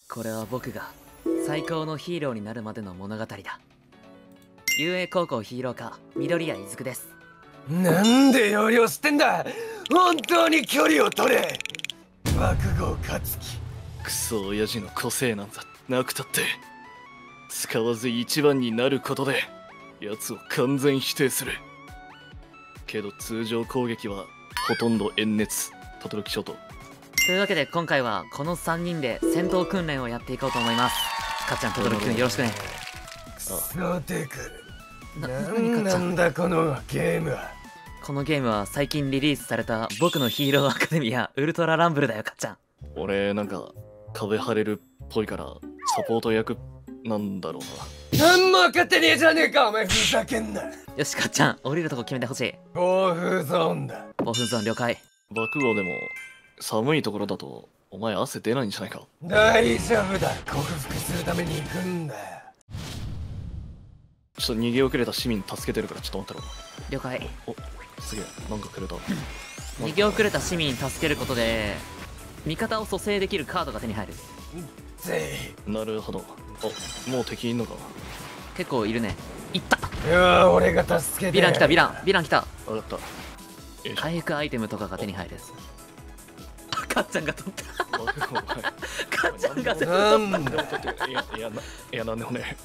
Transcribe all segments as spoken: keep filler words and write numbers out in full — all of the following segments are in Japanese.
これは僕が最高のヒーローになるまでの物語だ。雄英高校ヒーロー科緑谷出久です。 なんで要領してんだ。本当に距離を取れ。爆豪勝樹。 クソ親父の個性なんざなくたって使わず一番になることで奴を完全否定する。けど通常攻撃はほとんど遠熱。轟諸島。 というわけで今回はこのさんにんで戦闘訓練をやっていこうと思います。かっちゃん、轟くんよろしくね。 クソテク。 ななんなんだこのゲームは。 このゲームは最近リリースされた僕のヒーローアカデミアウルトラランブルだよ。かっちゃん、 俺なんか壁張れるっぽいからサポート役なんだろうなんも分かってねえじゃねえかお前。ふざけんな。 よし、かっちゃん降りるとこ決めてほしい。 暴風ゾーンだ。 暴風ゾーン了解。 な。爆豪でも寒いところだとお前汗出ないんじゃないか。 大丈夫だ。克服するために行くんだ。 ちょっと逃げ遅れた市民助けてるからちょっと待ってろ。 了解。 お、すげえ、なんかくれた。 逃げ遅れた市民助けることで味方を蘇生できるカードが手に入る。 ぜなるほど。あ、もう敵いんのか。 結構いるね。いった。 いや俺が助けて。 ヴィラン来た。ヴィランヴィラン来た。 分かった。よいしょ。 回復アイテムとかが手に入る。あ、かっちゃんが取った爆豪お前かっちゃんが全部なんだ。 いやいやないやなんでもね。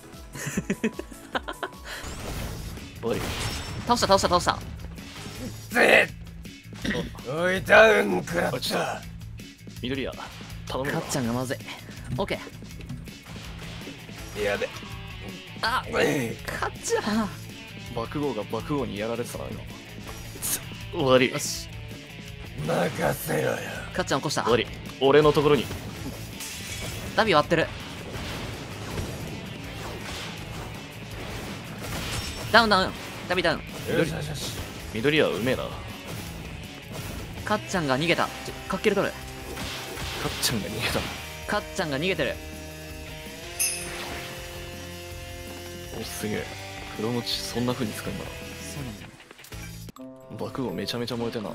終わり。 倒した倒した倒した。 ぜおいダウン食らっあちょっとた。 緑谷頼むよかっ。ちゃんがまずい。オッケー。 やべ。 あ、 えかっちゃん。 爆豪が爆豪にやられてたな今。つ終わり。 よし、 任せろよ。 かっちゃん起こした。 終わり。俺のところに。 ダビ割ってる。ダウンダウン。ダビダウン。 よしよしよし。 緑谷うめえな。 かっちゃんが逃げた。ちょかっける取る。 かっちゃんが逃げた。 かっちゃんが逃げてる。 お、すげえ。黒持ちそんな風に使うんだな。 そうなんだよ。 爆豪めちゃめちゃ燃えてんな。 こ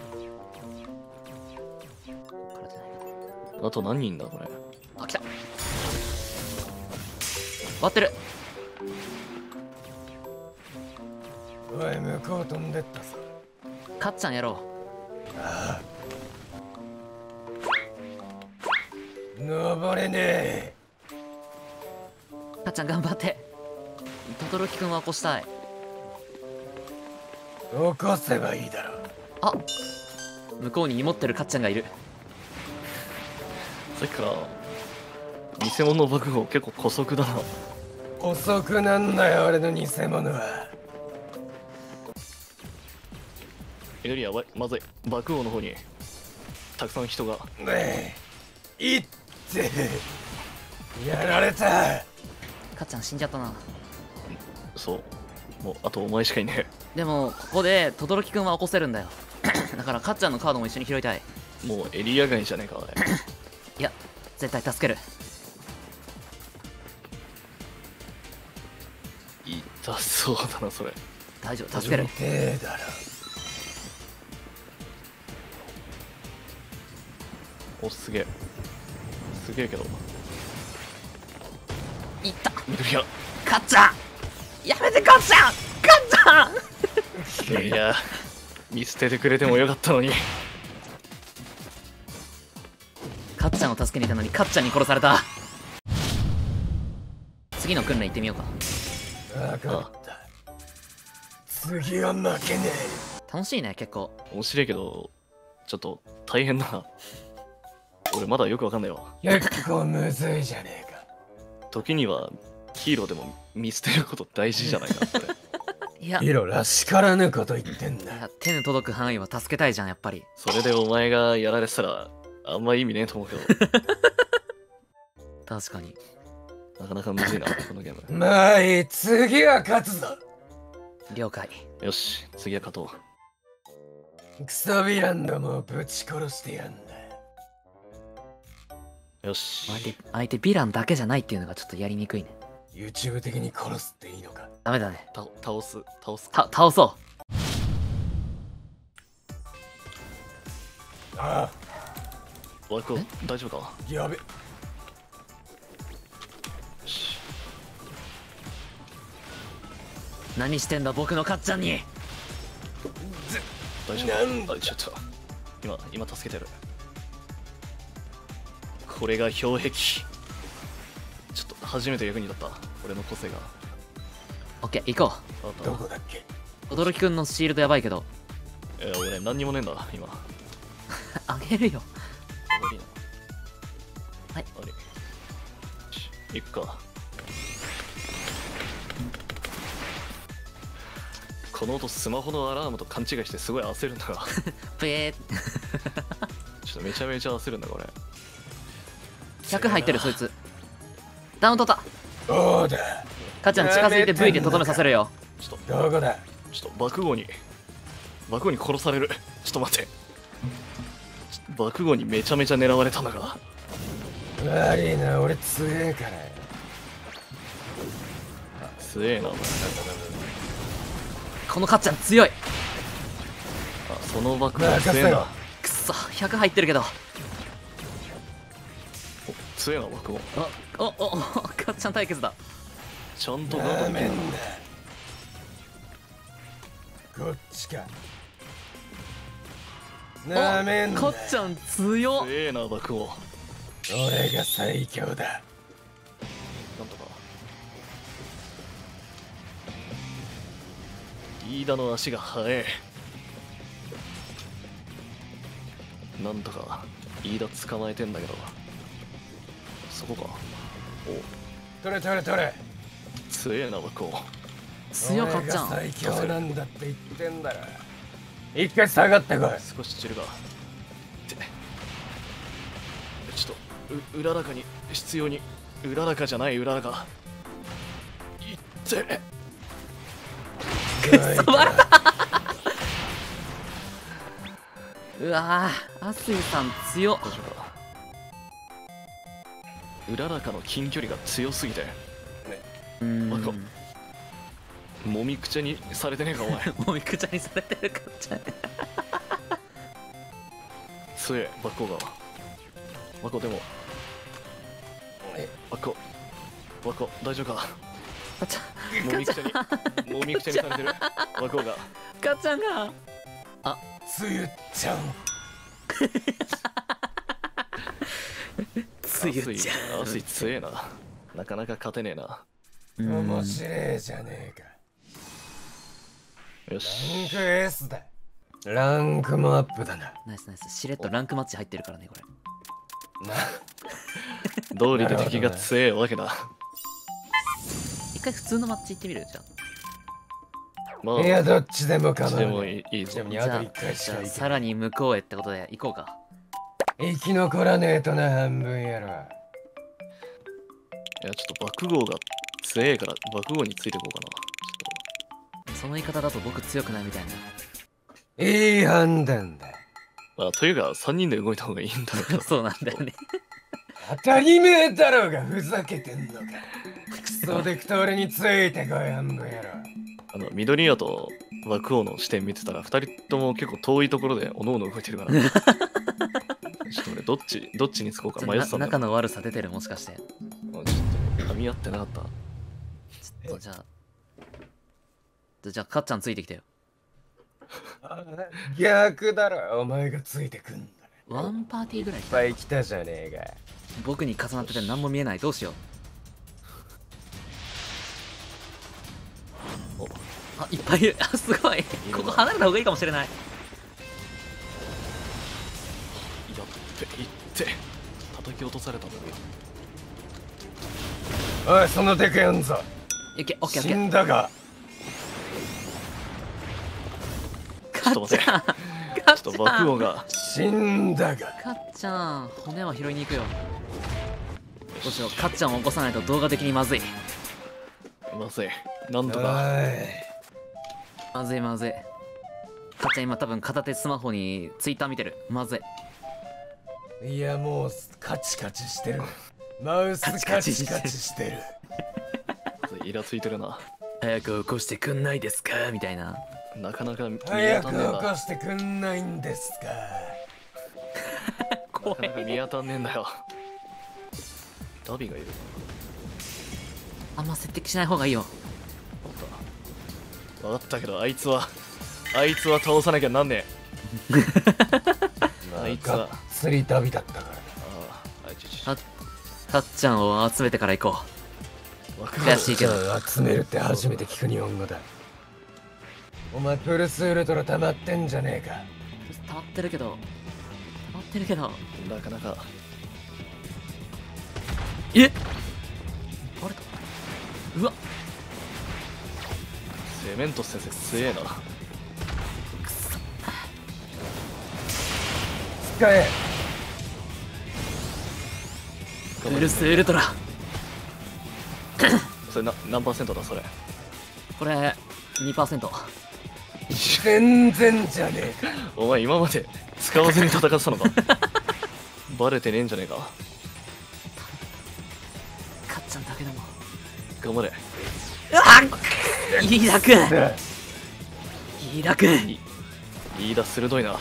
れじゃないな。 あと何人だこれ。 あ、来た。割ってる。 おい向こう飛んでったぞ。 かっちゃんやろああ登れねえ。 う。かっちゃん頑張って。轟くんは起こしたい。 起こせばいいだろう。 あ、向こうに芋ってるかっちゃんがいる。 さっきから偽物の爆豪結構姑息だな。 遅くなんだよ俺の偽物は。 緑やばい、まずい。爆豪の方にたくさん人が。 ねえいってやられた。 かっちゃん死んじゃったな。 そうもうあとお前しかいねでもここで轟くんは起こせるんだよだからかっちゃんのカードも一緒に拾いたい。 え。もうエリア外じゃねえかあれ。 いや、絶対助ける。 痛そうだなそれ。 大丈夫、助ける。 てえだろ。 お、すげえすげえけど。 いった。 緑谷かっちゃんやめて。かっちゃんかっちゃんいや見捨ててくれてもよかったのに。 かっちゃんを助けに行ったのにかっちゃんに殺された。次の訓練行ってみようか。 分かった。次は負けね楽しいね結構。 面白いけどちょっと大変だな。俺まだよくわかんないわ。 え。結構むずいじゃねえか。 時にはヒーローでも見捨てること大事じゃないかって。 いや、 ヒロらしからぬこと言ってんいだ。 や手の届く範囲は助けたいじゃんやっぱり。 それでお前がやられてたらあんま意味ねえと思うけど。 確かに。 なかなかむずいなこのゲーム。 まあいい。次は勝つぞ。 了解。 よし次は勝とう。 クソヴィランどもをぶち殺してやんだ。 よし相手相手ヴィランだけじゃないっていうのがちょっとやりにくいね。 YouTube 的に殺すっていいのか。 ダメだね。 た倒す倒すた倒そあワクオ大丈夫か。 あやべ。 何してんだ僕のかっちゃんに。 大丈なん夫？あ、ちょっと今今助けてる。これが氷壁。ちょっと初めて役に立った俺の個性が。 オッケー行こあったどこだっけ？ う。驚きくんのシールドやばいけどいや俺何にもねえんだ今。 あげるよ。 悪いな。 はいあれよし行くか。この音スマホのアラームと勘違いしてすごい焦るんだがプエーちょっとめちゃめちゃ焦るんだこれ。 ひゃく入ってるそいつ。ダウン取った。 そうだ。 かっちゃん近づいて V でとどめさせるよ。 ちょっとどこだ？ ちょっと爆豪に爆豪に殺される。ちょっと待って。爆豪にめちゃめちゃ狙われたんだが。 悪いな、俺強えから。 強えな。あ、 このかっちゃん強い。 その爆豪強えな。 くそひゃく入ってるけど。 お強えな爆豪。 おおおおかっちゃん対決だ。 ちゃんとガードできる。 なめんな。こっちか。なめんな。 かっちゃん強っ。 強えな爆豪。 俺が最強だ。 なんとか飯田の足が速え。なんとか飯田捕まえてんだけど。そこか。お取れ取れ取れ。 強えな爆豪。 強かっちゃん。 俺が最強なんだって言ってんだろ。一回下がってこい。 少し散るが。ってちょっとううららかに必要にうららかじゃないうららかいってくっそ笑ったうわーアスイさん強っ。 大丈夫か。うららかの近距離が強すぎてうーんバカもみくちゃにされてねえかお前。 もみくちゃにされてるかっちゃん。 強えバッコがバッコでもバッコバッコ大丈夫か。 かっちゃんもみくちゃにもみくちゃにされてるバッコが。 かっちゃんがつゆっちゃん。 つゆちゃんアスイ強えな。なかなか勝てねえな。 うーん面白えじゃねえか。 よラしンク S だ。ランクもアップだな。 ナイスナイスしれっとランクマッチ入ってるからねこれ。 な道理で敵が強えわけだ。 一回普通のマッチ行ってみるじゃまあいや、どっちでも構どっちでわない。 もいいいいぞちなみ。にあ。じゃああと一回しじゃあか行けさらに向こうへってことで行こうか。 生き残らねえとな、半分やろ。 いやちょっと爆豪が強えから爆豪についていこうかな。ちその言い方だと僕強くないみたいな。 いい判断だ。 ょっとあというかさんにんで動いた方がいいんだけど。 そうなんだよね。 当たり前だろうが、ふざけてんのか。クソデクと俺についてこい、半分やろ。 あの緑屋と爆王の視点見てたらふたりとも結構遠いところでおのおの動いてるからちょっと俺どっちどっちにつこうか迷ってたんだよ。 仲の悪さ出てるもしかして。 ちょっと噛み合ってなかった。 ちょっとじゃあじゃあかっちゃんついてきてよ。 逆だろ、お前がついてくんだ。 ワンパーティーぐらいいっぱい来たじゃねえか。 僕に重なってて何も見えない。どうしよう。 おあいっぱいいる。あすごい。ここ離れた方がいいかもしれない。 やっていって叩き落とされたのに。 おい、そのデカやんぞ。 いけオッケーオッ死ケー。 んだが。 ちょっと待ってかっちょっとちゃん爆王が死んだが。 かっちゃん骨は拾いに行くよ。どうしようかっちゃんを起こさないと動画的にまずい。 まずいなんとおか。 い。 まずいまずい。かっちゃん今多分片手スマホにツイッター見てる。まずい。 いや、もうカチカチしてる。マウスカチカチしてる。 イラついてるな。 早く起こしてくんないですかみたいな。 なかなか見当たんね早く起えな。 こしてくんないんですか。 怖なかなか見当たんねえんだよ。ダビがいる。 あんま接敵しない方がいいよ。 分かったけど、あいつはあいつは倒さなきゃなんねえ。あいつはがっつり旅だったから。 ああ、あいちちたたっちゃんを集めてから行こう。 わかる悔しいけどじゃあ集めるって初めて聞く日本語だ。お前プルスウルトラ溜まってんじゃねえか。 溜まってるけど溜まってるけどなかなかえバレた。うわセメントス先生強えな。 使え。 ブルースウルトラそれな何パーセントだそれ。 これ にパーセント。 全然じゃねえか。 お前今まで使わずに戦ってたのか。バレてねえんじゃねえか。 かっちゃんだけでも頑張れ。 飯田くん飯田くんい飯田鋭いな。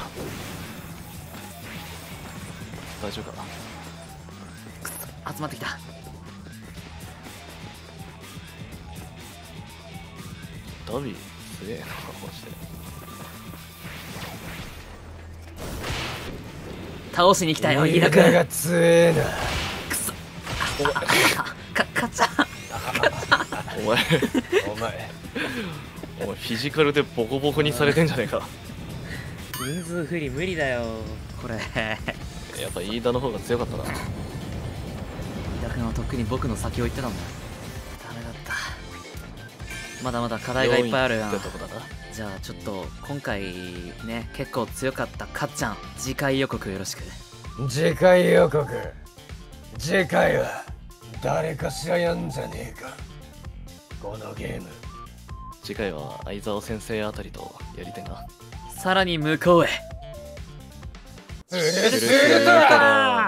大丈夫か。 集まってきた。 ダビー強えなマジで。 倒しに来たよ飯田くん。 が強えな。 かかかっちゃんお前お前お前フィジカルでボコボコにされてんじゃねえか。 人数不利無理だよこれ。 やっぱ飯田の方が強かったな。 飯田君はとっくに僕の先を行ってたんだ。ダメだった。まだまだ課題がいっぱいあるやん。 よんいってとこだな。 じゃあちょっと今回ね結構強かったかっちゃん、次回予告よろしく。 次回予告。次回は誰かしらやんじゃねえか。このゲーム次回は相沢先生あたりとやりてえな。 さらに向こうへ。 ウルスウルトラ